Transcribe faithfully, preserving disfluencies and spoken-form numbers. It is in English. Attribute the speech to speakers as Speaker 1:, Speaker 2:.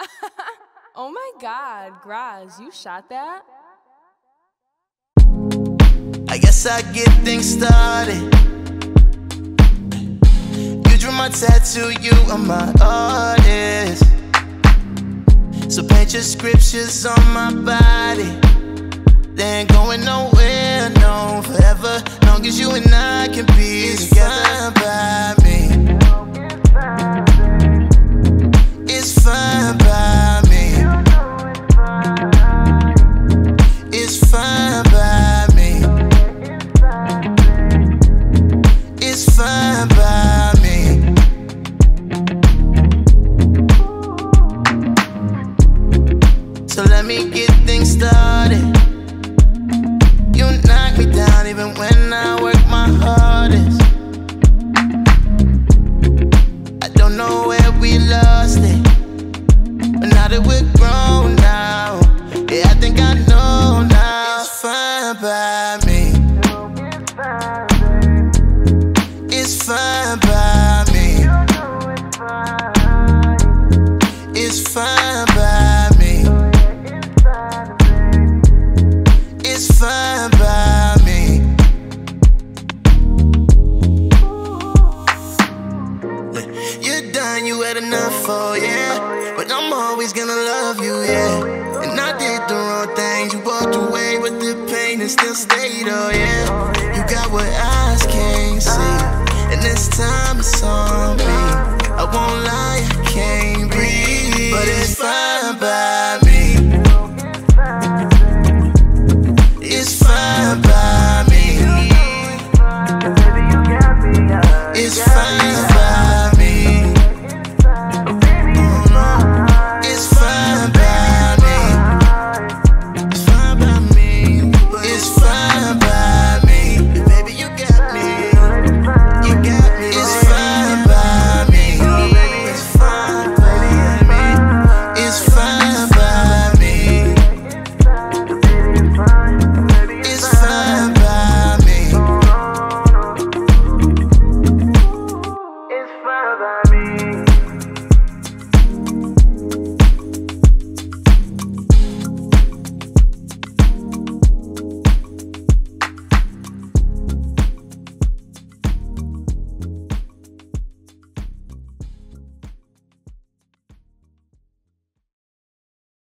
Speaker 1: Oh my God, Graz, you shot that?
Speaker 2: I guess I get things started. You drew my tattoo, you are my artist. So paint your scriptures on my body. They ain't going nowhere, no, forever. Long as you and I can be it's together by me. It's fine by me. It's fine by me. It's fine by me. So let me get things started. You knock me down even when I work my hardest. I don't know where we lost it, but now that we're grown now, yeah, I think I know now. It's fine by me. It's fine by me. It's fine by me. It's fine by me. You're done, you had enough, oh yeah. But I'm always gonna love you, yeah. And I did the wrong things, you walked away, but the pain is still stayed, oh yeah. You got what eyes can't see, and this time it's on me. I won't lie,